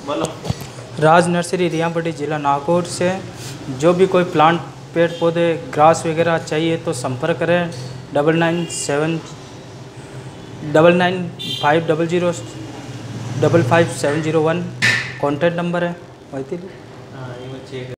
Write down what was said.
बोलो। राज नर्सरी रियापट्टी ज़िला नागौर से। जो भी कोई प्लांट पेड़ पौधे ग्रास वगैरह चाहिए तो संपर्क करें 9979950055 701 कॉन्टैक्ट नंबर है।